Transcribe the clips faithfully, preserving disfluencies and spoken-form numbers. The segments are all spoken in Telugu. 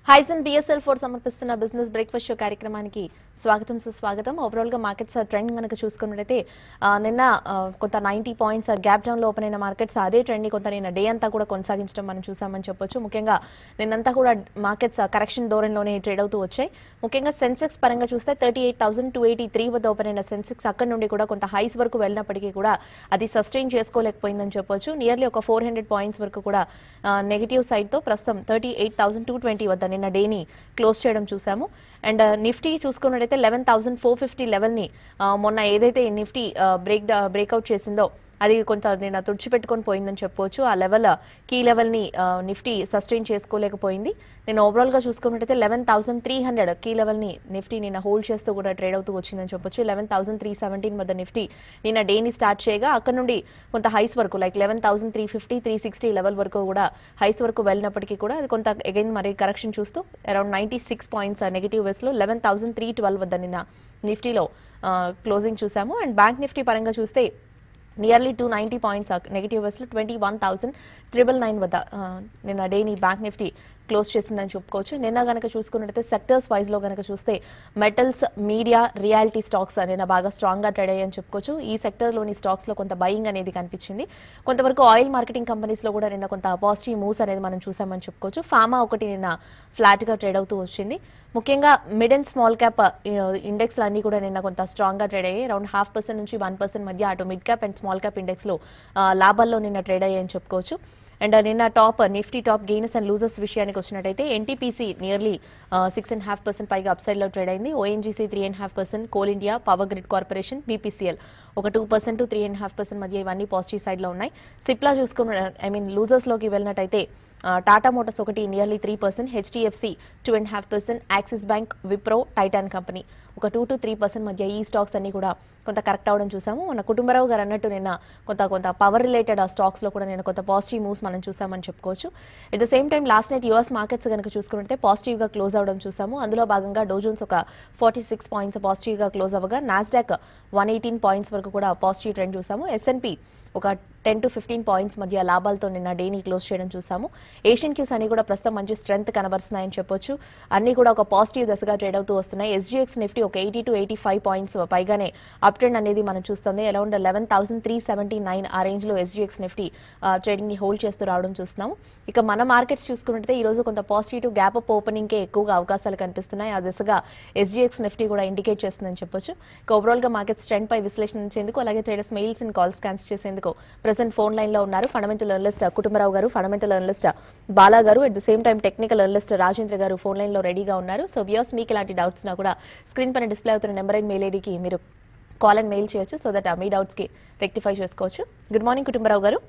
హైసన్ బిఎస్ఎల్ ఫోర్ సమర్పిస్తున్న బిజినెస్ బ్రేక్ఫాస్ట్ షో కార్యక్రమానికి స్వాగతం సుస్వాగతం. ఓవరాల్ గా మార్కెట్స్ ట్రెండ్ కనుక చూసుకున్నట్లయితే నిన్న కొంత నైంటీ పాయింట్స్ గ్యాప్ డౌన్ లో ఓపెన్ అయిన మార్కెట్స్ అదే ట్రెండ్ ని కొంత నిన్న డే అంతా కూడా కొనసాగించడం మనం చూసామని చెప్పొచ్చు. ముఖ్యంగా నిన్నంతా కూడా మార్కెట్స్ కరెక్షన్ ధోరణిలోనే ట్రేడ్ అవుతూ వచ్చాయి. ముఖ్యంగా సెన్సెక్స్ పరంగా చూస్తే thirty eight thousand two eighty three వద్ద ఓపెన్ అయిన సెన్సెక్స్ అక్కడ నుండి కూడా కొంత హైస్ వరకు వెళ్ళినప్పటికీ కూడా అది సస్టైన్ చేసుకోలేకపోయిందని చెప్పొచ్చు. నియర్లీ ఒక ఫోర్ హండ్రెడ్ పాయింట్స్ వరకు కూడా నెగిటివ్ సైడ్ తో ప్రస్తుతం thirty eight thousand two twenty వద్ద నిన్న డేని క్లోజ్ చేయడం చూసాము. అండ్ నిఫ్టీ చూసుకున్నట్లయితే eleven thousand four fifty level ని మొన్న ఏదైతే నిఫ్టీ బ్రేక్ బ్రేక్అవుట్ చేసిందో అది కొంత నిన్న తుడిచిపెట్టుకొని పోయిందని చెప్పవచ్చు. ఆ లెవెల్ కీ లెవెల్ ని నిఫ్టీ సస్టైన్ చేసుకోలేకపోయింది. నేను ఓవరాల్ గా చూసుకున్నట్లయితే eleven thousand three hundred key level ని నిఫ్టీ నిన్న హోల్డ్ చేస్తూ కూడా ట్రేడ్ అవుతూ వచ్చిందని చెప్పొచ్చు. లెవెన్ థౌసండ్ త్రీ సెవెంటీన్ వద్ద నిఫ్టీ నిన్న డేని స్టార్ట్ చేయగా అక్కడ నుండి కొంత హైస్ వరకు like eleven thousand three fifty three sixty level వరకు కూడా హైస్ వరకు వెళ్ళినప్పటికీ కూడా అది కొంత అగైన్ మరి కరెక్షన్ చూస్తూ around ninety six points negative ways లో లెవెన్ థౌసండ్ త్రీ ట్వెల్వ్ వద్ద నిన్న నిఫ్టీలో క్లోజింగ్ చూసాము. అండ్ బ్యాంక్ నిఫ్టీ పరంగా చూస్తే nearly two ninety points negative ways లో twenty one thousand triple nine వద్ద నిన్న డేని బ్యాంక్ నిఫ్టీ క్లోజ్ చేసిందని చెప్పుకోవచ్చు. నిన్న గనక చూసుకున్నట్లయితే సెక్టర్స్ వైజ్ లో గనక చూస్తే మెటల్స్, మీడియా, రియాలిటీ స్టాక్స్ నిన్న బాగా స్ట్రాంగ్ గా ట్రేడ్ అయ్యాయని చెప్పుకోవచ్చు. ఈ సెక్టర్ లోని స్టాక్స్ లో కొంత బయింగ్ అనేది కనిపించింది. కొంతవరకు ఆయిల్ మార్కెటింగ్ కంపెనీస్ లో కూడా నిన్న కొంత పాజిటివ్ మూవ్స్ అనేది మనం చూసామని చెప్పుకోవచ్చు. ఫార్మా ఒకటి నిన్న ఫ్లాట్ గా ట్రేడ్ అవుతూ వచ్చింది. ముఖ్యంగా mid and small cap index అన్ని కూడా నిన్న కొంత స్ట్రాంగ్ గా ట్రేడ్ అయ్యాయి. అరౌండ్ హాఫ్ పర్సెంట్ నుంచి వన్ పర్సెంట్ మధ్య అటు mid cap and small cap index లో లాభాల్లో నిన్న ట్రేడ్ అయ్యాయని చెప్పుకోవచ్చు. అండ్ నిన్న top Nifty top gains and losers విషయానికి వచ్చినట్టయితే NTPC nearly six and half percent పైగా అప్ సైడ్ లో ట్రేడ్ అయింది. ONGC three and half percent, Coal India, power grid corporation, BPCL ఒక two percent three and half percent మధ్య ఇవన్నీ పాజిటివ్ సైడ్ లో ఉన్నాయి. సిప్లా చూసుకున్న ఐ మీన్ లూజర్స్ లోకి వెళ్ళినట్టయితే టాటా మోటార్స్ ఒకటి nearly three percent, HDFC two and half percent, Axis Bank, Wipro, Titan company ఒక టూ టు త్రీ పర్సెంట్ మధ్య ఈ స్టాక్స్ అన్ని కూడా కొంత కరెక్ట్ అవడం చూసాము. మన కుటుంబరావు గారు అన్నట్టు నిన్న కొంత కొంత పవర్ రిలేటెడ్ ఆ స్టాక్స్ లో కూడా నేను కొంత పాజిటివ్ మూవ్స్ మనం చూసామని చెప్పుకోవచ్చు. At the same time last night US markets కనుక చూసుకుంటే పాజిటివ్ గా క్లోజ్ అవడం చూసాము. అందులో భాగంగా డోజోన్స్ ఒక ఫార్టీ సిక్స్ పాయింట్స్ పాజిటివ్ గా క్లోజ్ అవ్వగా నాస్డాక్ వన్ ఎయిటీన్ పాయింట్స్ వరకు కూడా పాజిటివ్ ట్రెండ్ చూసాము. ఎస్ఎన్పి ఒక టెన్ టు ఫిఫ్టీన్ పాయింట్స్ మధ్య లాభాలతో నిన్న డేని క్లోజ్ చేయడం చూసాము. ఏషియన్ క్యూస్ అన్ని కూడా ప్రస్తుతం మంచి స్ట్రెంత్ కనబరుస్తున్నాయని చెప్పొచ్చు. అన్ని కూడా ఒక పాజిటివ్ దశగా ట్రేడ్ అవుతూ వస్తున్నాయి. ఎస్జీఎక్స్ నిఫ్టీ ఒక eighty to eighty five points పైగానే అప్ ట్రెండ్ అనేది మనం చూస్తుంది. Around eleven thousand three seventy nine ఆ రేంజ్ లో ఎస్జీఎక్స్ నిఫ్టీ ట్రేడింగ్ ని హోల్డ్ చేస్తూ రావడం చూస్తున్నాము. ఇక మన మార్కెట్స్ చూసుకున్నట్లయితే ఈ రోజు కొంత పాజిటివ్ గ్యాప్ అప్ ఓపెనింగ్ కే ఎక్కువగా అవకాశాలు కనిపిస్తున్నాయి. ఆ దిశగా ఎస్జీఎక్స్ నిఫ్టీ కూడా ఇండికేట్ చేస్తుందని చెప్పొచ్చు. ఇక ఓవరాల్ గా మార్కెట్స్ ట్రెండ్ పై విశ్లేషించేందుకు అలాగే ట్రేడర్స్ మెయిల్స్ అండ్ కాల్స్ క్యాన్స్ చేసేందుకు ప్రెసెంట్ ఫోన్ లైన్ లో ఉన్నారు ఫండమెంటల్ అనలిస్ట్ కుటుంబరావు గారు, ఫండమెంటల్ అనలిస్ట్ బాలా గారు, at the same time technical analyst Rajendra గారు ఫోన్ లైన్ లో రెడీగా ఉన్నారు. సో వ్యూస్ మీకు ఇలాంటి డౌట్స్ నా కూడా స్క్రీన్ పైన డిస్ప్లే అవుతున్న నెంబర్ అండ్ మెయిల్ ఐడికి మీరు కాల్ అండ్ మెయిల్ చేయొచ్చు. సో దట్ మీ డౌట్స్ కి రెక్టిఫై చేసుకోవచ్చు. గుడ్ మార్నింగ్ కుటుంబరావు గారు.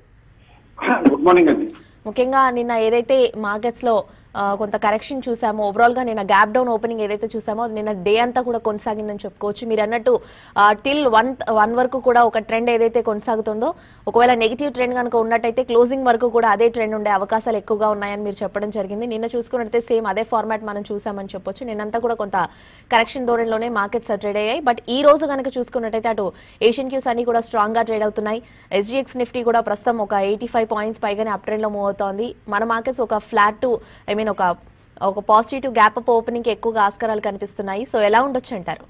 గుడ్ మార్నింగ్ అండి. ముఖ్యంగా నిన్న ఏదైతే మార్కెట్స్ లో కొంత కరెక్షన్ చూసామో, ఓవరాల్ గా నిన్న గ్యాప్ డౌన్ ఓపెనింగ్ ఏదైతే చూసామో నిన్న డే అంతా కూడా కొనసాగిందని చెప్పుకోవచ్చు. మీరు అన్నట్టు టిల్ వన్ వన్ వరకు కూడా ఒక ట్రెండ్ ఏదైతే కొనసాగుతుందో, ఒకవేళ నెగిటివ్ ట్రెండ్ కనుక ఉన్నట్టయితే క్లోజింగ్ వరకు కూడా అదే ట్రెండ్ ఉండే అవకాశాలు ఎక్కువగా ఉన్నాయని మీరు చెప్పడం జరిగింది. నిన్న చూసుకున్నట్టయితే సేమ్ అదే ఫార్మాట్ మనం చూసామని చెప్పొచ్చు. నిన్నంతా కూడా కొంత కరెక్షన్ ధోరణిలోనే మార్కెట్స్ ట్రేడ్ అయ్యాయి. బట్ ఈ రోజు కనుక చూసుకున్నట్టయితే అటు ఏషియన్ క్యూస్ అన్ని కూడా స్ట్రాంగ్ గా ట్రేడ్ అవుతున్నాయి. ఎస్జీఎక్స్ నిఫ్టీ కూడా ప్రస్తుతం ఒక ఎయిటీ ఫైవ్ పాయింట్స్ పైగానే అప్ ట్రెండ్ లో మూవ్ అవుతోంది. మన మార్కెట్స్ ఒక ఫ్లాట్ టు ఐ మీన్ ఒక ఒక పాజిటివ్ గ్యాప్ అప్ ఓపెనింగ్ కి ఎక్కువగా ఆస్కారాలు కనిపిస్తున్నాయి. సో ఎలా ఉండొచ్చు అంటారు?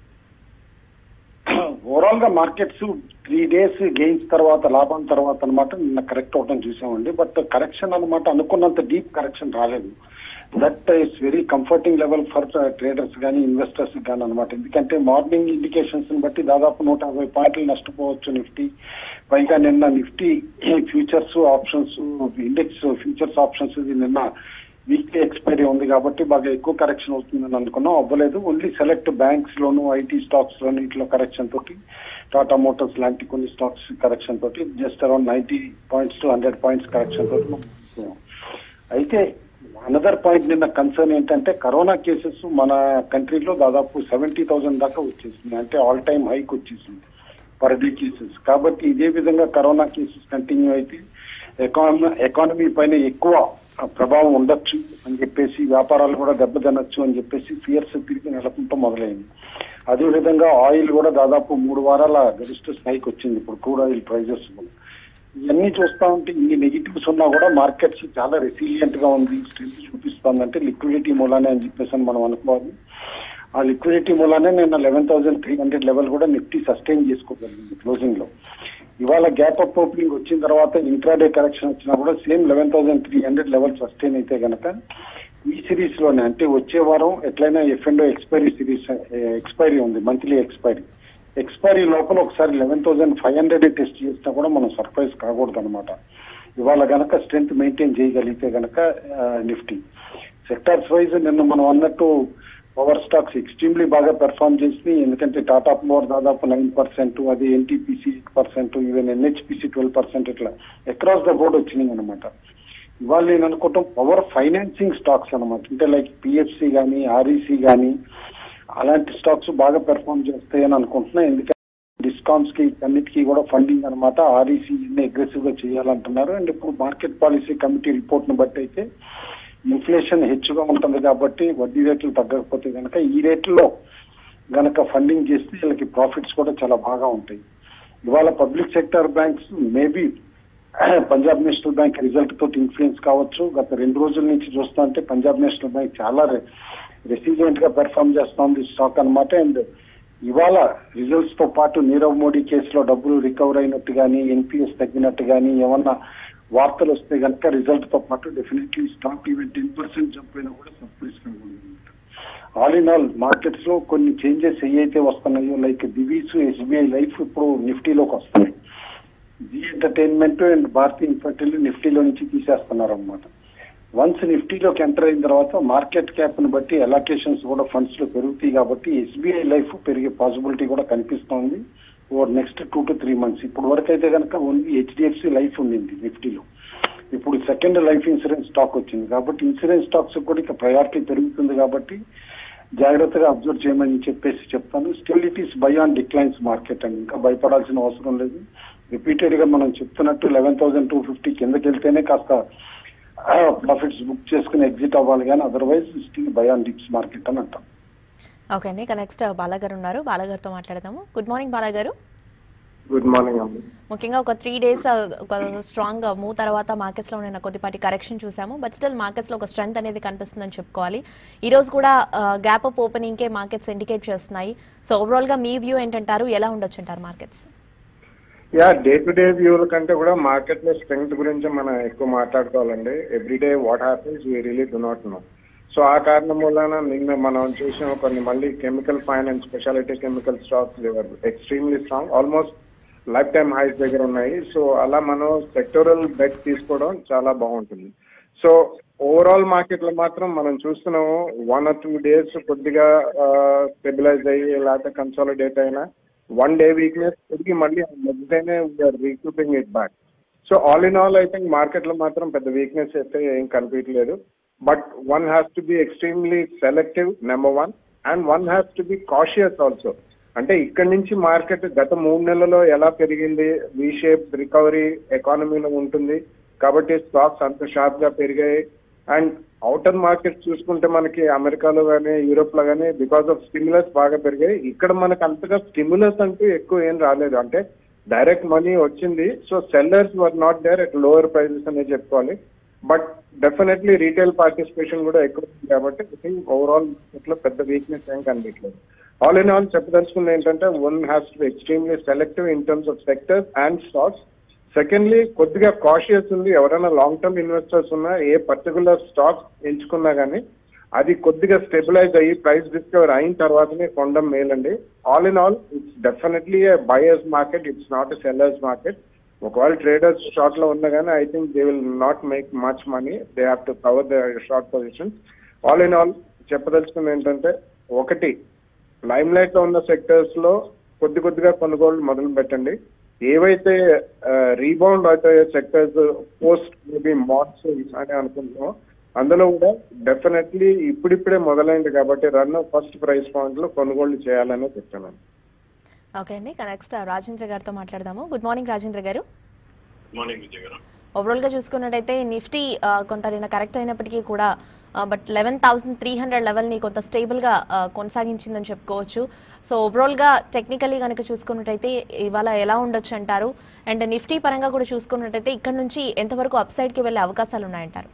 ఓవరాల్ గా మార్కెట్స్ త్రీ డేస్ గెయిన్స్ తర్వాత లాభం తర్వాత అనమాట నిన్న కరెక్ట్ అవడం చూసామండి. బట్ కరెక్షన్ అనమాట అనుకున్నంత డీప్ కరెక్షన్ రాలేదు. That is very comforting level for traders కానీ ఇన్వెస్టర్స్ కానీ అనమాట. ఎందుకంటే మార్నింగ్ ఇండికేషన్స్ బట్టి దాదాపు నూట యాభై పాయింట్లు నష్టపోవచ్చు నిఫ్టీ. పైగా నిన్న Nifty futures options index futures options నిన్న వీక్లీ ఎక్స్పైరీ ఉంది కాబట్టి బాగా ఎక్కువ కరెక్షన్ అవుతుందని అనుకున్నాం. అవ్వలేదు. ఓన్లీ సెలెక్ట్ బ్యాంక్స్ లోను, ఐటీ స్టాక్స్ లోను ఇట్లా కరెక్షన్ తోటి, టాటా మోటార్స్ లాంటి కొన్ని స్టాక్స్ కరెక్షన్ తోటి just around ninety points to hundred points correction తోటి మనం. అయితే అనదర్ పాయింట్ నిన్న కన్సర్న్ ఏంటంటే కరోనా కేసెస్ మన కంట్రీలో దాదాపు సెవెంటీ థౌసండ్ దాకా వచ్చేసింది. అంటే ఆల్ టైమ్ హైక్ వచ్చేసింది పర్ డే కేసెస్. కాబట్టి ఇదే విధంగా కరోనా కేసెస్ కంటిన్యూ అయితే ఎకానమీ ఎకానమీ పైన ఎక్కువ ప్రభావం ఉండొచ్చు అని చెప్పేసి, వ్యాపారాలు కూడా దెబ్బతినొచ్చు అని చెప్పేసి ఫియర్స్ తిరిగి నెలకొంటూ మొదలైంది. అదేవిధంగా ఆయిల్ కూడా దాదాపు మూడు వారాల గరిష్ట స్థాయికి వచ్చింది ఇప్పుడు క్రూడ్ ఆయిల్ ప్రైజెస్. ఇవన్నీ చూస్తా ఉంటే ఇన్ని నెగిటివ్స్ ఉన్నా కూడా మార్కెట్స్ చాలా రెసిలియంట్ గా ఉంది, స్ట్రెంత్ చూపిస్తుంది. అంటే లిక్విడిటీ మూలానే అని చెప్పేసి మనం అనుకోవాలి. ఆ లిక్విడిటీ మూలానే నేను eleven thousand three hundred level కూడా నిఫ్టీ సస్టైన్ చేసుకోగలిగింది క్లోజింగ్ లో. ఇవాళ గ్యాప్ అప్ ఓపెనింగ్ వచ్చిన తర్వాత ఇంట్రాడే కరెక్షన్ వచ్చినా కూడా same eleven thousand three hundred level sustain అయితే కనుక ఈ సిరీస్ లోనే అంటే వచ్చే వారం ఎట్లయినా F and expiry series expiry ఉంది, మంత్లీ ఎక్స్పైరీ ఎక్స్పైరీ లోపల ఒకసారి eleven thousand five hundred test చేసినా కూడా మనం సర్ప్రైజ్ కాకూడదు అనమాట. ఇవాళ గనక స్ట్రెంత్ మెయింటైన్ చేయగలిగితే గనక నిఫ్టీ సెక్టార్స్ వైజ్ నిన్న మనం అన్నట్టు పవర్ స్టాక్స్ ఎక్స్ట్రీమ్లీ బాగా పెర్ఫార్మ్ చేసి, ఎందుకంటే టాటా పవర్ దాదాపు నైన్ పర్సెంట్, అది NTPC eight percent, even NHPC twelve percent, ఇట్లా అక్రాస్ ద బోర్డ్ వచ్చినాయి అనమాట. ఇవాళ నేను అనుకోవటం పవర్ ఫైనాన్సింగ్ స్టాక్స్ అనమాట, అంటే లైక్ పిఎఫ్సి కానీ ఆర్ఈసీ కానీ అలాంటి స్టాక్స్ బాగా పెర్ఫార్మ్ చేస్తాయని అనుకుంటున్నా. ఎందుకంటే డిస్కామ్స్ కి అన్నిటికీ కూడా ఫండింగ్ అనమాట, ఆర్ఈసీ అగ్రెసివ్ గా చేయాలంటున్నారు. అండ్ ఇప్పుడు మార్కెట్ పాలసీ కమిటీ రిపోర్ట్ ను బట్టి అయితే ఇన్ఫ్లేషన్ హెచ్చుగా ఉంటుంది కాబట్టి వడ్డీ రేట్లు తగ్గకపోతే కనుక ఈ రేట్లో గనక ఫండింగ్ చేస్తే వీళ్ళకి ప్రాఫిట్స్ కూడా చాలా బాగా ఉంటాయి. ఇవాళ public sector banks maybe Punjab National Bank result తోటి ఇన్ఫ్లుయెన్స్ కావచ్చు. గత రెండు రోజుల నుంచి చూస్తా ఉంటే పంజాబ్ నేషనల్ బ్యాంక్ చాలా రెసిలియంట్ గా పెర్ఫార్మ్ చేస్తా ఉంది స్టాక్ అనమాట. అండ్ ఇవాళ రిజల్ట్స్ తో పాటు నీరవ్ మోడీ కేసులో డబ్బులు రికవర్ అయినట్టు కానీ, ఎన్పిఎస్ తగ్గినట్టు కానీ ఏమన్నా వార్తలు వస్తే కనుక రిజల్ట్ తో పాటు definitely stock even ten percent jump అయినా కూడా సర్ప్రైజ్ కాకూడదు. ఆల్ ఇన్ ఆల్ మార్కెట్స్ లో కొన్ని చేంజెస్ ఏవైతే వస్తున్నాయో లైక్ దివీస్, ఎస్బీఐ లైఫ్ ఇప్పుడు నిఫ్టీలోకి వస్తున్నాయి. Zee entertainment and Bharti Infratel నిఫ్టీలో నుంచి తీసేస్తున్నారు అనమాట. వన్స్ నిఫ్టీలోకి ఎంటర్ అయిన తర్వాత మార్కెట్ క్యాప్ ని బట్టి అలొకేషన్స్ కూడా ఫండ్స్ లో పెరుగుతాయి కాబట్టి ఎస్బీఐ లైఫ్ పెరిగే పాసిబిలిటీ కూడా కనిపిస్తోంది over next two to three months. ఇప్పుడు వరకు అయితే కనుక ఓన్లీ హెచ్డిఎఫ్సి లైఫ్ ఉండింది నిఫ్టీలో, ఇప్పుడు సెకండ్ లైఫ్ ఇన్సూరెన్స్ స్టాక్ వచ్చింది కాబట్టి ఇన్సూరెన్స్ స్టాక్స్ కూడా ఇక ప్రయారిటీ పెరుగుతుంది కాబట్టి జాగ్రత్తగా అబ్జర్వ్ చేయమని చెప్పేసి చెప్తాను. Still it is buy on declines market అని ఇంకా భయపడాల్సిన అవసరం లేదు. రిపీటెడ్ గా మనం చెప్తున్నట్టు లెవెన్ థౌసండ్ టూ ఫిఫ్టీ కిందకి వెళ్తేనే కాస్త ప్రాఫిట్స్ బుక్ చేసుకుని ఎగ్జిట్ అవ్వాలి, కానీ otherwise still buy on dips market అని అంటాం. ఓకే అండి, ఇక నెక్స్ట్ బాలాగారు ఉన్నారు, బాలాగారితో మాట్లాడదాము. గుడ్ మార్నింగ్ బాలాగారు. గుడ్ మార్నింగ్ అండి. ముఖ్యంగా ఒక త్రీ డేస్ ఒక స్ట్రాంగ్ మూవ్ తర్వాత మార్కెట్స్ లో ఉన్న కొద్దిపాటి కరెక్షన్ చూసాము, బట్ స్టిల్ మార్కెట్స్ లో ఒక స్ట్రెంత్ అనేది కనిపిస్తుందని చెప్పుకోవాలి. ఈ రోజు కూడా గ్యాప్ అప్ ఓపెనింగ్ కే మార్కెట్స్ ఇండికేట్ చేస్తున్నాయి. సో ఓవరాల్ గా మీ వ్యూ ఏంటంటారు, ఎలా ఉండొచ్చు అంటారు markets? Yeah day to day వ్యూల కంటే కూడా మార్కెట్ లో స్ట్రెంగ్త్ గురించి మనం ఎక్కువ మాట్లాడుకోవాలండి. Every day what happens we really do not know. So ఆ కారణం వలన నిన్న మనం చూసిన కొన్ని మళ్ళీ chemical finance, specialty chemical stocks extremely strong, almost life time highs దగ్గర ఉన్నాయి. సో అలా మనం సెక్టోరల్ బెట్ తీసుకోవడం చాలా బాగుంటుంది. సో ఓవరాల్ మార్కెట్ లో మాత్రం మనం చూస్తున్నాము వన్ ఆర్ టూ డేస్ కొద్దిగా స్టెబిలైజ్ అయ్యి లేకపోతే కన్సాలిడేట్ అయినా వన్ డే వీక్నెస్ తిరిగి మళ్ళీ నెక్స్ట్ డేనే we're recouping it back. So all in all I think market లో మాత్రం పెద్ద వీక్నెస్ అయితే ఏం కనిపించలేదు. But one has to be extremely selective number one, and one has to be cautious also. అంటే ఇక్కడి నుంచి మార్కెట్ గత మూడు నెలల్లో ఎలా పెరిగింది, వి షేప్ రికవరీ ఎకానమీలో ఉంటుంది కాబట్టి స్టాక్స్ అంత షార్ప్ గా పెరిగాయి. అండ్ అవుటర్ మార్కెట్ చూసుకుంటే మనకి అమెరికాలో కానీ యూరోప్ లో కానీ బికాస్ ఆఫ్ స్టిమ్యులస్ బాగా పెరిగాయి. ఇక్కడ మనకు అంతగా స్టిమ్యులస్ అంటూ ఎక్కువ ఏం రాలేదు, అంటే డైరెక్ట్ మనీ వచ్చింది. So sellers were not there at lower prices అనే చెప్పుకోవాలి. బట్ డెఫినెట్లీ రీటైల్ పార్టిసిపేషన్ కూడా ఎక్కువ ఉంది కాబట్టి ఐ థింక్ ఓవరాల్ ఇట్లా పెద్ద వీక్నెస్ ఏం కనిపించలేదు. ఆల్ ఇన్ ఆల్ చెప్పదలుచుకుంది ఏంటంటే one has to be extremely selective in terms of sectors and stocks. Secondly కొద్దిగా కాషియస్ ఉంది. ఎవరైనా లాంగ్ టర్మ్ ఇన్వెస్టర్స్ ఉన్నా ఏ పర్టికులర్ స్టాక్ ఎంచుకున్నా కానీ అది కొద్దిగా స్టెబిలైజ్ అయ్యి ప్రైస్ డిస్కవర్ అయిన తర్వాతనే కొనడం మేలండి. All in all it's definitely a buyers market, it's not a sellers market. ఒకవేళ ట్రేడర్స్ షార్ట్ లో ఉన్నా కానీ I think they will not make much money, they have to cover the short position. All in all చెప్పదలుచుకుంది ఏంటంటే ఒకటి, లైమ్ లైట్ లో ఉన్న సెక్టర్స్ లో కొద్ది కొద్దిగా కొనుగోలు మొదలు పెట్టండి. ఏవైతే రీబౌండ్ అవుతాయో సెక్టర్స్ పోస్ట్ మేబీ మాన్సూన్ అని అనుకుంటున్నాం అందులో కూడా డెఫినెట్లీ ఇప్పుడిప్పుడే మొదలైంది కాబట్టి రన్ ఫస్ట్ ప్రైస్ పాయింట్ లో కొనుగోలు చేయాలని చెప్తున్నాను. ఓకే అండి, నెక్స్ట్ రాజేంద్ర గారితో మాట్లాడదాము. గుడ్ మార్నింగ్ రాజేంద్ర గారు. మార్నింగ్ విజయ్ గారు. ఓవరాల్గా చూసుకున్నట్టయితే నిఫ్టీ కొంత నిన్న కరెక్ట్ అయినప్పటికీ కూడా but eleven thousand three hundred లెవెల్ని కొంత స్టేబుల్గా కొనసాగించిందని చెప్పుకోవచ్చు. సో ఓవరాల్గా టెక్నికలీ కనుక చూసుకున్నట్టయితే ఇవాళ ఎలా ఉండొచ్చు అంటారు? అండ్ నిఫ్టీ పరంగా కూడా చూసుకున్నట్టయితే ఇక్కడ నుంచి ఎంతవరకు అప్ సైడ్కి వెళ్ళే అవకాశాలు ఉన్నాయంటారు?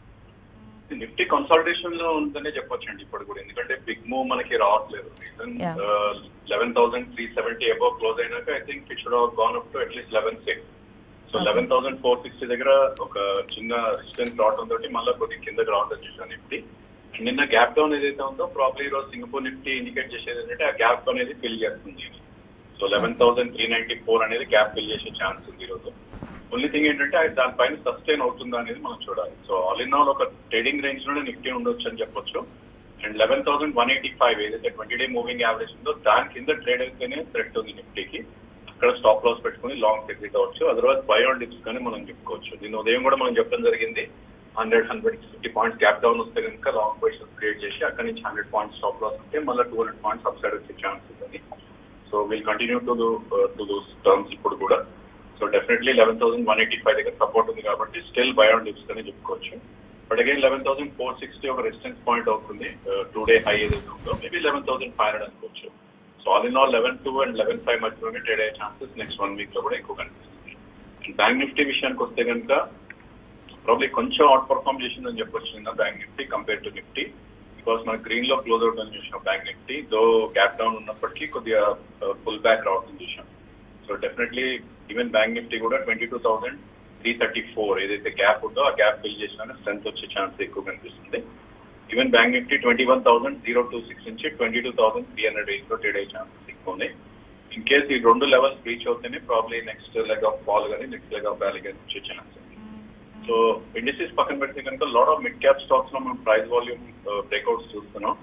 నిఫ్టీ కన్సల్టేషన్ లో ఉందనే చెప్పొచ్చు అండి ఇప్పుడు కూడా, ఎందుకంటే బిగ్ మూవ్ మనకి రావట్లేదు. Reason eleven thousand three seventy above close అయినాక I think it should have gone up to at least eleven six. So eleven thousand four sixty దగ్గర ఒక చిన్న రెసిస్టెన్స్ రావడం తోటి మళ్ళీ కొద్దిగా కిందకి రావడం చూసాను నిఫ్టీ. నిన్న గ్యాప్ డౌన్ ఏదైతే ఉందో ప్రాబ్లీ ఈ రోజు సింగపూర్ నిఫ్టీ ఇండికేట్ చేసేది ఏంటంటే ఆ గ్యాప్ అనేది ఫిల్ చేస్తుంది. So eleven thousand three ninety four అనేది గ్యాప్ ఫిల్ చేసే ఛాన్స్ ఉంది ఈ రోజు. ఓన్లీ థింగ్ ఏంటంటే అది దానిపైన సస్టైన్ అవుతుందా అనేది మనం చూడాలి. సో ఆల్ ఇన్ ఆల్ ఒక ట్రేడింగ్ రేంజ్ లోనే నిఫ్టీ ఉండొచ్చు అని చెప్పొచ్చు. And eleven thousand one eighty five ఏదైతే ట్వంటీ డే మూవింగ్ యావరేజ్ ఉందో దాని కింద ట్రేడ్ అయితేనే థ్రెట్ ఉంది నిఫ్టీకి. అక్కడ స్టాప్ లాస్ పెట్టుకుని లాంగ్ ఎగ్జిట్ అవ్వచ్చు, అదర్వైజ్ బై ఆన్ డిప్స్ కానీ మనం చెప్పుకోవచ్చు. దీని ఉదయం కూడా మనం చెప్పడం జరిగింది, hundred hundred fifty points gap down వస్తే కనుక లాంగ్ పొజిషన్ క్రియేట్ చేసి అక్కడ నుంచి హండ్రెడ్ పాయింట్స్ స్టాప్ లాస్ ఉంటే మళ్ళీ two hundred points upside వచ్చే ఛాన్స్ ఉంది. So will continue to to those terms ఇప్పుడు కూడా. So definitely eleven thousand one eighty five దగ్గర సపోర్ట్ ఉంది కాబట్టి స్టిల్ బై ఆన్ డిప్స్ అని చెప్పుకోవచ్చు. But again eleven thousand four sixty ఒక రెసిస్టెన్స్ పాయింట్ అవుతుంది. టూ డే హై ఏదైతే ఉందో maybe eleven thousand five hundred అనుకోవచ్చు. So all in all eleven two and eleven five మధ్యలోనే ట్రేడ్ అయ్యే ఛాన్సెస్ నెక్స్ట్ వన్ వీక్ లో కూడా ఎక్కువ కనిపిస్తుంది. బ్యాంక్ నిఫ్టీ విషయానికి వస్తే కనుక ప్రాబ్లీ కొంచెం అవుట్ పర్ఫార్మ్ చేసిందని చెప్పొచ్చు నిన్న Bank Nifty compare to Nifty. Because మన గ్రీన్ లో క్లోజ్ అవుట్ అని చూసాం Bank Nifty, though gap down ఉన్నప్పటికీ కొద్దిగా ఫుల్ బ్యాక్ రావడం చూసాం. So definitely even Bank Nifty కూడా twenty two thousand three thirty four ఏదైతే గ్యాప్ ఉందో ఆ గ్యాప్ ఫిల్ చేసిన స్ట్రెంత్ వచ్చే ఛాన్స్ ఎక్కువ కనిపిస్తుంది. Even Bank Nifty twenty one thousand zero two six నుంచి twenty two thousand three hundred eight లో ట్రేడ్ అయ్యే ఛాన్సెస్ ఎక్కువ ఉన్నాయి. ఇన్ కేస్ ఈ రెండు లెవెల్స్ రీచ్ అవుతేనే probably next leg of fall కానీ నెక్స్ట్ లెగ్ ఆఫ్ ర్యాలీ కానీ వచ్చే ఛాన్స్ ఉంది. సో ఇండస్ట్రీస్ పక్కన పెడితే కనుక lot of mid cap stocks లో మనం ప్రైస్ వాల్యూమ్ బ్రేక్అవుట్స్ చూస్తున్నాం.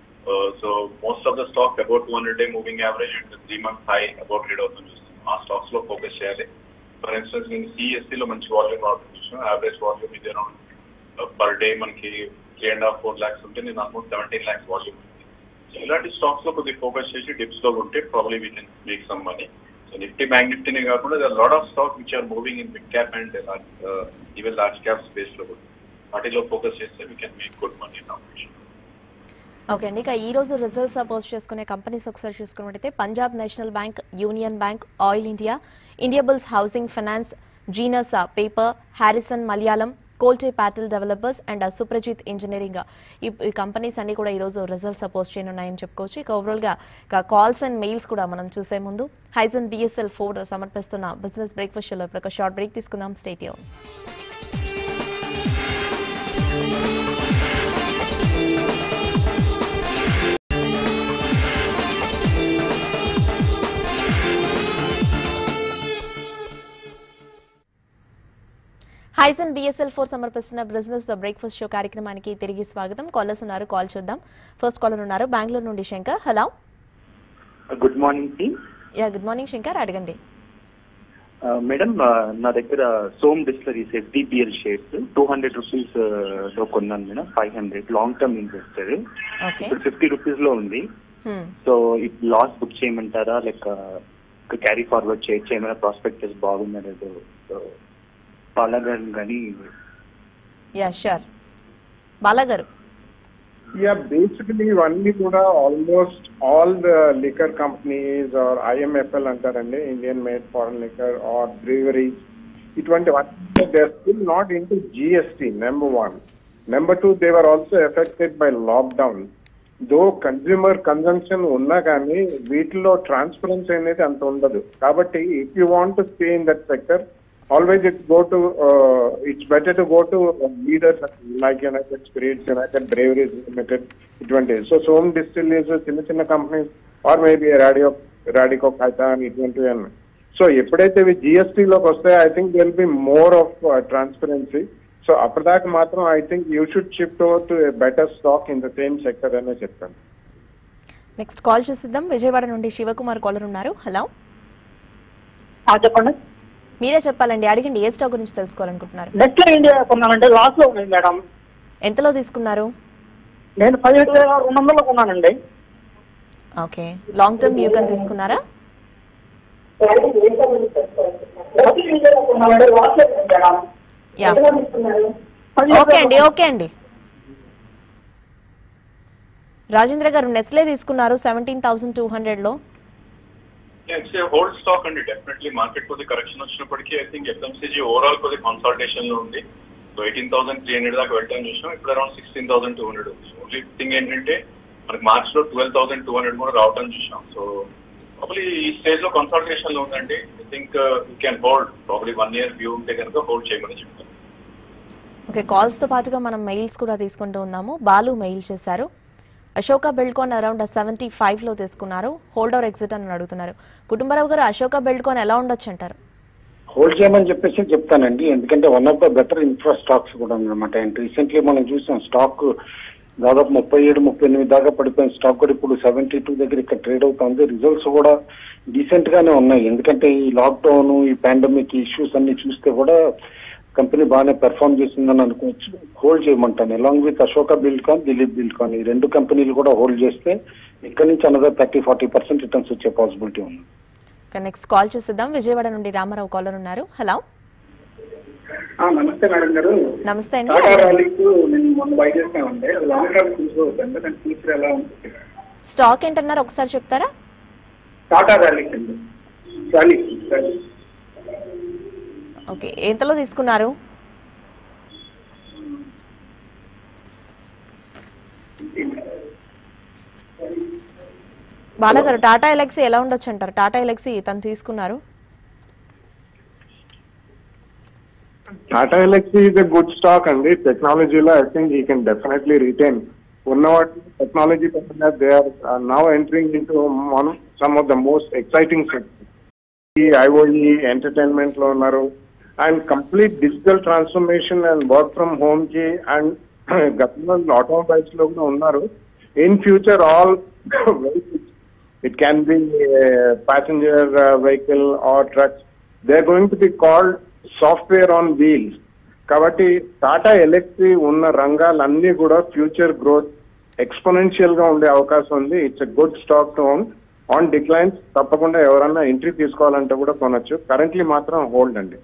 So most of the stock about two hundred day moving average and three months high about trade అవుతుంది చూస్తున్నాం. ఆ స్టాక్స్ లో ఫోకస్ చేయాలి. ఫర్ ఇన్స్టెన్స్ నేను సిఎస్సీ లో మంచి వాల్యూమ్ రావడం చూసాం. యావరేజ్ వాల్యూమ్ ఇది అరౌండ్ పర్ డే మనకి three and half four lakhs ఉంటే నేను ఆల్మోస్ట్ సెవెంటీన్ ల్యాక్స్ వాల్యూమ్ ఉంది. సో ఇలాంటి స్టాక్స్ లో కొద్దిగా ఫోకస్ చేసి డిప్స్ లో ఉంటే probably we can make some money. So Nifty Bank నిఫ్టీనే కాకుండా the lot of stock which are moving in mid cap and even large cap space లో కూడా వాటిలో ఫోకస్ చేస్తే we can make good money in operation. Okay అండి, ఇక ఈ రోజు రిజల్ట్స్ పోస్ట్ చేసుకునే కంపెనీస్ ఒకసారి చూసుకున్నట్టయితే Punjab National Bank, Union Bank, Oil India, Indiabulls Housing Finance, Genus Paper, Harrison Malayalam, Kolte Patil Developers and Suprajit Engineering ఈ కంపెనీస్ అన్ని కూడా ఈరోజు రిజల్ట్స్ పోస్ట్ చేయనున్నాయని చెప్పుకోవచ్చు. ఇక ఓవరాల్గా ఇక కాల్స్ అండ్ మెయిల్స్ కూడా మనం చూసే ముందు హైజన్ బిఎస్ఎల్ ఫోర్ సమర్పిస్తున్న బిజినెస్ బ్రేక్ఫాస్ట్ షోలో ఇప్పుడు ఒక షార్ట్ బ్రేక్ తీసుకుందాం. Stay tune. హైజన్ బిఎస్ఎల్ ఫోర్ సమర్పిస్తున్న బిజినెస్ బ్రేక్ఫాస్ట్ షో కార్యక్రమానికి తిరిగి స్వాగతం. కాలర్స్ ఉన్నారు, కాల్ చూద్దాం. ఫస్ట్ కాలర్ ఉన్నారు బెంగళూరు నుండి Shankar. Hello, good morning team. Yeah good morning Shankar, అడగండి. మేడం నా దగ్గర Som distilleries FDPL shares two hundred rupees లో కొన్నాను madam. Five hundred long term investor. ఇప్పుడు ఫిఫ్టీ రూపీస్ లో ఉంది. సో ఇప్పుడు లాస్ బుక్ చేయమంటారా లేక క్యారీ ఫార్వర్డ్ చేయొచ్చు? ఏమైనా ప్రాస్పెక్టస్ బాగున్నదో బాలాగారు కానీ. యా షూర్ బాలాగారు. యా బేసికలీ ఇవన్నీ కూడా almost all the liquor companies are IMFL అంటారండి, Indian made foreign liquor or breweries, ఇటువంటివన్నీ they are still not into GST. Number one. Number two, they are also affected by lockdown. Though consumer consumption ఉన్నా కానీ వీటిలో ట్రాన్స్పరెన్సీ అనేది అంత ఉండదు. కాబట్టి if you want to stay in that sector, always it's go to uh, it's better to go to uh, leaders like United Spirits, United Breweries Limited, twenty. So some distilleries, చిన్న చిన్న companies, or maybe Radio Radico Khaitan, twenty. So ఎప్పుడైతే ఇవి జిఎస్టీ లోకి వస్తాయో I think there will be more of uh, transparency. So అప్పటిదాకా మాత్రం I think you should shift over to a better stock in the same sector అనే చెప్తాను. నెక్స్ట్ కాల్ చూసిద్దాం. విజయవాడ నుండి శివకుమార్ కాలర్ ఉన్నారు. హలో, చెప్పండి. మీరే చెప్పాలండి, అడిగండి. ఏ స్టాక్ గురించి తెలుసుకోవాలనుకుంటున్నారు? నెస్లే ఇండియా కొన్నానండి, లాస్ లో ఉంది మేడం. ఎంతలో తీసుకున్నారు? నేను పదిహేడు వేల రెండు వందలు కొన్నానండి. Okay, long term you can తీసుకున్నారా? యా ఓకే అండి ఓకే అండి రాజేంద్ర గారు నెస్లే తీసుకున్నారు సెవెంటీన్ థౌసండ్ టూ హండ్రెడ్ లో. ఇట్స్ ఏ హోల్డ్ స్టాక్ అండి. డెఫినెట్లీ మార్కెట్ కొద్ది కరెక్షన్ వచ్చినప్పటికీ ఐ థింక్ ఎఫ్ఎంసీజీ ఓవరాల్ కొద్ది కన్సల్టేషన్ లో ఉంది. So eighteen thousand three hundred దాకా వెళ్ళడం చూసాం. ఇప్పుడు around sixteen thousand two hundred ఉంది. ఓన్లీ థింగ్ ఏంటంటే మనకి మార్చ్ లో ట్వెల్వ్ థౌసండ్ టూ హండ్రెడ్ కూడా రావడం చూసాం. సో ప్రాబ్లీ ఈ స్టేజ్ లో కన్సల్టేషన్ లో ఉందండి. I think you can hold. Probably one year view ఉంటే కనుక హోల్డ్ చేయమని చెప్తాను. ఓకే కాల్స్ తో పాటుగా మనం మెయిల్స్ కూడా తీసుకుంటూ ఉన్నాము. బాలు మెయిల్ చేశారు. Ashoka Buildcon around seventy five లో తీసుకున్నారు. హోల్డ్ ఆర్ ఎగ్జిట్ అని అడుగుతున్నారు. కుటుంబరావు గారు అశోక బిల్డ్కాన్ ఎలా ఉండొచ్చు అంటారు? హోల్డ్ చేయమని చెప్పేసి చెప్తానండి. ఎందుకంటే one of the better infra stocks కూడా అనమాట. అండ్ రీసెంట్లీ మనం చూసాం స్టాక్ దాదాపు ముప్పై ఏడు ముప్పై ఎనిమిది దాకా పడిపోయిన స్టాక్ కూడా ఇప్పుడు సెవెంటీ టూ దగ్గర ఇక్కడ ట్రేడ్ అవుతుంది. రిజల్ట్స్ కూడా డీసెంట్ గానే ఉన్నాయి. ఎందుకంటే ఈ లాక్డౌన్ ఈ పాండమిక్ ఇష్యూస్ అన్ని చూస్తే కూడా కంపెనీ బాగానే పెర్ఫార్మ్ చేసిందని అనుకోవచ్చు. హోల్డ్ చేయమంటాను. అలాంగ్ విత్ అశోక బిల్డ్కాన్, దిలీప్ బిల్డ్కాన్ ఈ రెండు కంపెనీలు కూడా హోల్డ్ చేస్తే ఇక్కడ నుంచి another thirty forty percent returns వచ్చే పాసిబిలిటీ ఉంది. నెక్స్ట్ కాల్ చూసిద్దాం. విజయవాడ నుండి రామారావు కాలర్ ఉన్నారు. హలో నమస్తే మేడం గారు. నమస్తే అండి. నేను మొన్న బై చేస్తామండి. లాంగ్ టర్మ్ చూసుకోవద్దండి. దాని ఫ్యూచర్ ఎలా ఉంటుంది? స్టాక్ ఏంటన్నారు ఒకసారి చెప్తారా? టాటా ర్యాలీస్ అండి. ర్యాలీ ఓకే ఎంతలో తీసుకున్నారు? బాలగారు టాటా ఎలక్సీ ఎలా ఉండొచ్చు అంటారు? టాటా ఎలక్సీ తను తీసుకున్నారు. Tata Elxsi is a good stock అండి. టెక్నాలజీలో ఐ థింక్ ఈ కెన్ డెఫినెట్లీ రిటైన్. ఉన్నవాటి టెక్నాలజీ పరంగా they are now entering into one some of the most exciting sector. ఈ ఐఓఈ ఎంటర్టైన్మెంట్ లో ఉన్నారు. And complete digital transformation and work from home కి అండ్ గవర్నమెంట్ ఆటోమొబైల్స్ లో కూడా ఉన్నారు. In future all vehicles it can be passenger vehicle or trucks they are going to be called software on wheels. కాబట్టి టాటా ఎలక్సీ ఉన్న రంగాలన్నీ కూడా ఫ్యూచర్ గ్రోత్ ఎక్స్పోనెన్షియల్ గా ఉండే అవకాశం ఉంది. It's a good stock to own. On declines తప్పకుండా ఎవరన్నా ఎంట్రీ తీసుకోవాలంటే కూడా కొనొచ్చు. కరెంట్లీ మాత్రం హోల్డ్ అండి.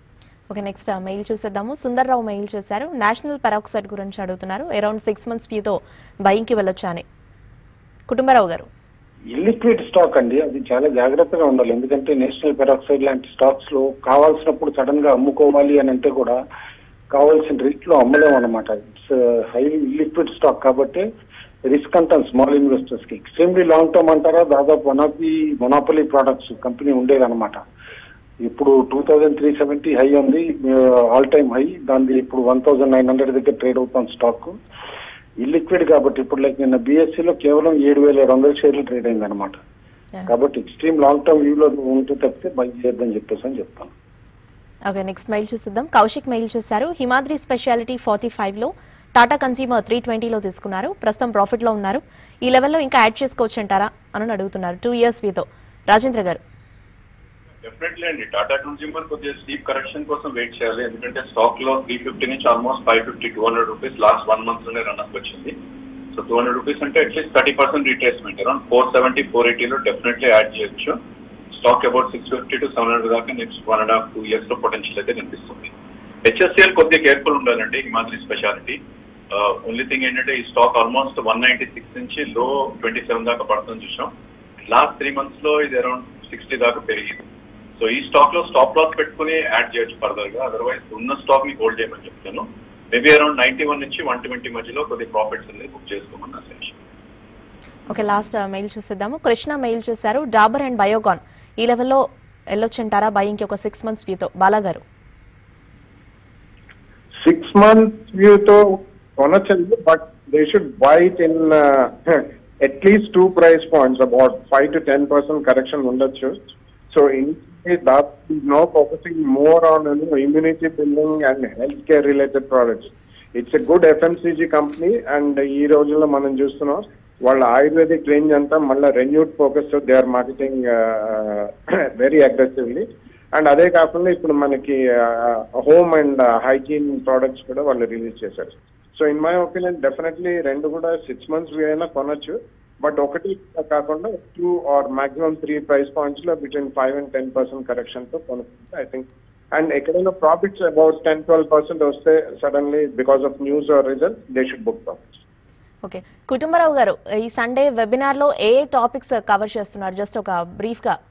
ఓకే నెక్స్ట్ మెయిల్ చూసేద్దాము. సుందర్రావు మెయిల్ చేశారు. నేషనల్ పెరాక్సైడ్ గురించి అడుగుతున్నారు. అరౌండ్ సిక్స్ మంత్స్ వ్యూతో బయింగ్ కి వెళ్ళొచ్చు అని. కుటుంబరావు గారు ఇల్లిక్విడ్ స్టాక్ అండి. అది చాలా జాగ్రత్తగా ఉండాలి. ఎందుకంటే నేషనల్ పెరాక్సైడ్ లాంటి స్టాక్స్ లో కావాల్సినప్పుడు సడన్ గా అమ్ముకోవాలి అని అంటే కూడా కావాల్సిన రేట్ లో అమ్మలేము అనమాట. ఇట్స్ హై ఇల్లిక్విడ్ స్టాక్ కాబట్టి రిస్క్ అంటాం స్మాల్ ఇన్వెస్టర్స్ కి. ఎక్స్ట్రీమ్లీ లాంగ్ టర్మ్ అంటారా దాదాపు one of the monopoly products company ఉండేదన్నమాట. ఇప్పుడు two thousand three seventy high ఉంది, ఆల్ టైమ్ హై. దాని ఇప్పుడు వన్ థౌసండ్ నైన్ హండ్రెడ్ దగ్గర ట్రేడ్ అవుతాం స్టాక్. ఇల్లిక్విడ్ కాబట్టి ఇప్పుడు లైక్ నిన్న బిఎస్సీలో కేవలం ఏడు వేల ఏడు వందల షేర్లు ట్రేడ్ అయింది అనమాట. కాబట్టి ఎక్స్ట్రీమ్ లాంగ్ టర్మ్ వ్యూలో ఉంటూ తప్పితే బై చేయొద్దని చెప్పేసి అని చెప్తాను. ఓకే నెక్స్ట్ మెయిల్ చూద్దాం. కౌశిక్ మెయిల్ చేశారు. హిమాద్రి స్పెషాలిటీ ఫార్టీ ఫైవ్ లో టాటా కన్స్యూమర్ త్రీ ట్వంటీలో తీసుకున్నారు. ప్రస్తుతం ప్రాఫిట్ లో ఉన్నారు. ఈ లెవెల్లో ఇంకా యాడ్ చేసుకోవచ్చు అంటారా అని అడుగుతున్నారు. టూ ఇయర్స్ వీతో రాజేంద్ర గారు. డెఫినెట్లీ అండి. టాటా కన్స్యూమర్ కొద్దిగా స్టీప్ కరెక్షన్ కోసం వెయిట్ చేయాలి. ఎందుకంటే స్టాక్ లో త్రీ ఫిఫ్టీ నుంచి almost five fifty two hundred rupees last one month లోనే రన్ అప్ వచ్చింది. సో టూ హండ్రెడ్ రూపీస్ అంటే at least thirty percent retracement around four seventy four ఎయిటీలో డెఫినెట్లీ యాడ్ చేయొచ్చు. Stock about six fifty to seven hundred దాకా next one and half two years లో పొటెన్షియల్ అయితే కనిపిస్తుంది. హెచ్ఎస్సిఎల్ కొద్దిగా కేర్ఫుల్ ఉండాలండి. హిమాద్రి స్పెషాలిటీ ఓన్లీ థింగ్ ఏంటంటే ఈ stock almost one ninety six నుంచి లో ట్వంటీ సెవెన్ దాకా పడుతుంది చూసాం. లాస్ట్ త్రీ మంత్స్ లో ఇది అరౌండ్ సిక్స్టీ దాకా పెరిగింది. సో ఈ స్టాక్ లో స్టాప్ లాస్ పెట్టుకుని యాడ్ చేయొచ్చు ఫర్దర్ గా. అదర్వైజ్ ఉన్న స్టాక్ ని హోల్డ్ చేయమని చెప్తాను. మేబీ అరౌండ్ నైన్టీ వన్ నుంచి వన్ ట్వంటీ మధ్యలో కొద్ది ప్రాఫిట్స్ అనేది బుక్ చేసుకోమని నా సజెషన్. ఓకే లాస్ట్ మెయిల్ చూసేద్దాము. కృష్ణ మెయిల్ చేశారు. డాబర్ అండ్ బయోగాన్ ఈ లెవెల్లో వెళ్ళొచ్చంటారా బయింగ్ కి ఒక సిక్స్ మంత్స్ వ్యూతో? బాలాగారు సిక్స్ మంత్స్ వ్యూతో కొనొచ్చండి. But they should buy it in at least two price points. About five to ten percent correction ఉండొచ్చు. So in that is now focusing more on you know, immunity building and healthcare related products. It's a good F M C G company and ee rojulo manam chustunnam valla ayurvedic range anta malla renewed focus so they are marketing uh, very aggressively. And ade kaakunda ippudu manaki uh, home and uh, hygiene products kuda vallu release chesaru. So in my opinion definitely rendu kuda six months vayana konachu. But ఒకటి కాకుండా two or maximum three price points లో between five and ten percent correction తో కొనుక్కుంటే ఐ థింక్ అండ్ ఎక్కడైనా profits about ten twelve percent వస్తే suddenly because of news or result they should book profits. Okay, Kutumbarao గారు, ఈ సండే వెబినార్ లో ఏ టాపిక్స్ కవర్ చేస్తున్నారు? జస్ట్ ఒక బ్రీఫ్ గా.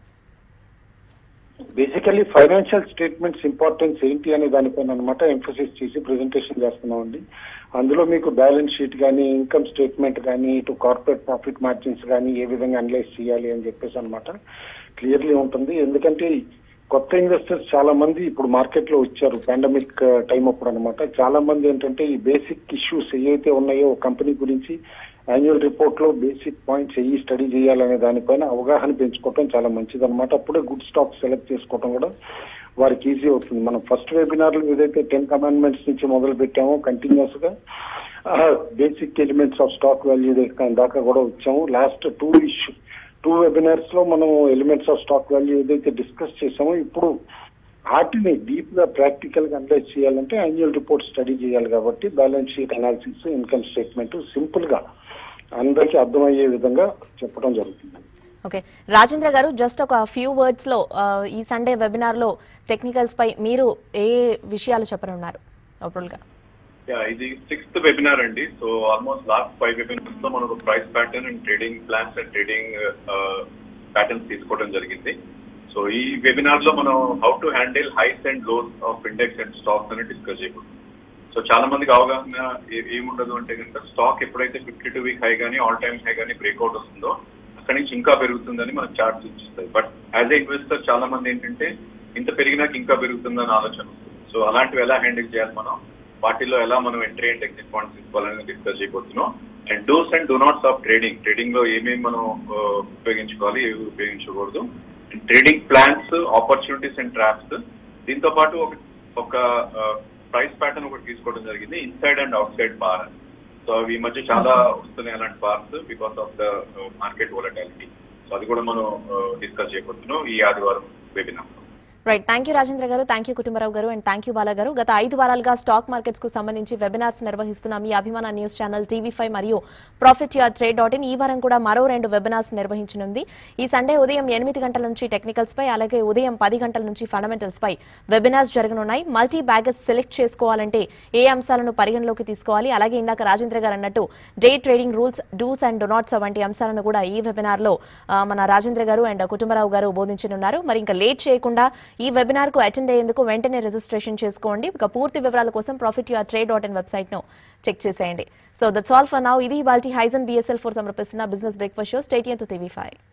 బేసికలీ ఫైనాన్షియల్ స్టేట్మెంట్స్ ఇంపార్టెన్స్ ఏంటి అనే దానిపైన అనమాట ఎంఫోసిస్ చేసి ప్రెజెంటేషన్ చేస్తున్నామండి. అందులో మీకు బ్యాలెన్స్ షీట్ కానీ, ఇన్కమ్ స్టేట్మెంట్ కానీ, ఇటు కార్పొరేట్ ప్రాఫిట్ మార్జిన్స్ కానీ ఏ విధంగా అనలైజ్ చేయాలి అని చెప్పేసి అనమాట క్లియర్లీ ఉంటుంది. ఎందుకంటే కొత్త ఇన్వెస్టర్స్ చాలా మంది ఇప్పుడు మార్కెట్ లో వచ్చారు పాండమిక్ టైం అప్పుడు అనమాట. చాలా మంది ఏంటంటే ఈ బేసిక్ ఇష్యూస్ ఏవైతే ఉన్నాయో కంపెనీ గురించి యాన్యువల్ రిపోర్ట్ లో బేసిక్ పాయింట్స్ ఏ స్టడీ చేయాలనే దానిపైన అవగాహన పెంచుకోవడం చాలా మంచిది అనమాట. అప్పుడే గుడ్ స్టాక్ సెలెక్ట్ చేసుకోవడం కూడా వారికి ఈజీ అవుతుంది. మనం ఫస్ట్ వెబినార్ లో ఏదైతే టెన్ కమాండ్మెంట్స్ నుంచి మొదలు పెట్టామో కంటిన్యూస్ గా basic elements of stock value దాకా కూడా వచ్చాము. Last two issue two webinars లో మనం ఎలిమెంట్స్ ఆఫ్ స్టాక్ వాల్యూ ఏదైతే డిస్కస్ చేసామో ఇప్పుడు వాటిని డీప్ గా ప్రాక్టికల్ గా అనలైజ్ చేయాలంటే యాన్యువల్ రిపోర్ట్ స్టడీ చేయాలి. కాబట్టి balance sheet analysis, income statement simple గా అందరికీ అర్థమయ్యే విధంగా చెప్పడం జరుగుతుంది. ఓకే, రాజేంద్ర గారు, జస్ట్ ఒక ఫ్యూ వర్డ్స్ లో ఈ సండే వెబినార్ లో టెక్నికల్స్ పై మీరు ఏ విషయాలు చెప్పనున్నారు ఓవరాల్ గా? ఇది సిక్స్త్ వెబినార్ అండి. So almost last five webinars లో మనకు price pattern and trading plans and trading patterns తీసుకోవడం జరిగింది. సో ఈ వెబినార్ లో మనం how to handle highs and lows of index and stocks అని డిస్కస్ చేయబోతున్నాం. సో చాలా మందికి అవగాహన ఏముండదు అంటే కనుక స్టాక్ ఎప్పుడైతే ఫిఫ్టీ టూ వీక్ హై కానీ ఆల్ టైమ్ హై కానీ బ్రేక్అవుట్ వస్తుందో అక్కడి నుంచి ఇంకా పెరుగుతుందని మనకు చార్ట్ సూచిస్తాయి. బట్ యాజ్ ఏ ఇన్వెస్టర్ చాలా మంది ఏంటంటే ఇంత పెరిగినాక ఇంకా పెరుగుతుందని ఆలోచన వస్తుంది. సో అలాంటివి ఎలా హ్యాండిల్ చేయాలి, మనం వాటిల్లో ఎలా మనం ఎంట్రీ అండ్ ఎగ్జిట్ పాయింట్స్ తీసుకోవాలని డిస్కస్ చేయబోతున్నాం. And dos and don'ts of trading, trading లో ఏమేమి మనం ఉపయోగించుకోవాలి, ఏవి ఉపయోగించకూడదు, trading plans, opportunities and traps. దీంతో పాటు ఒక ఒక ప్రైస్ ప్యాటర్న్ ఒకటి తీసుకోవడం జరిగింది, inside and outside bar. So అవి ఈ మధ్య చాలా వస్తున్నాయి అలాంటి bars because of the market volatility. So అది కూడా మనం డిస్కస్ చేయబోతున్నాం ఈ ఆదివారం వెబినార్. రైట్, థ్యాంక్ యూ రాజేంద్ర గారు, థ్యాంక్ యూ కుటుంబరావు గారు, అండ్ థ్యాంక్ యూ బాలా గారు. గత ఐదు వారాలుగా స్టాక్ మార్కెట్స్ కు సంబంధించి వెబినార్స్ నిర్వహిస్తున్న మీ అభిమాన న్యూస్ ఛానల్ టీవీ ఫైవ్ మరియు profit your trade dot in ఈ వారం కూడా మరో రెండు వెబినార్స్ నిర్వహించనుంది. ఈ సండే ఉదయం ఎనిమిది గంటల నుంచి టెక్నికల్స్ పై, అలాగే ఉదయం పది గంటల నుంచి ఫండమెంటల్స్ పై వెబినార్స్ జరగనున్నాయి. మల్టీ బ్యాగర్స్ సెలెక్ట్ చేసుకోవాలంటే ఏ అంశాలను పరిగణలోకి తీసుకోవాలి, అలాగే ఇందాక రాజేంద్ర గారు అన్నట్టు day trading rules, dos and don'ts వంటి అంశాలను కూడా ఈ వెబినార్ లో మన రాజేంద్ర గారు అండ్ కుటుంబరావు గారు బోధించనున్నారు. మరి ఇంకా లేట్ చేయకుండా ఈ వెబినార్ కు అటెండ్ అయ్యేందుకు వెంటనే రిజిస్ట్రేషన్ చేసుకోండి. ఇక పూర్తి వివరాల కోసం profit your trade dot in website ను చెక్ చేసేయండి. So that's all for now. ఇది ఇవాల్టి హైజన్ బిఎస్ఎల్ ఫోర్ సమర్పిస్తున్న business breakfast show. Stay tune to TV five.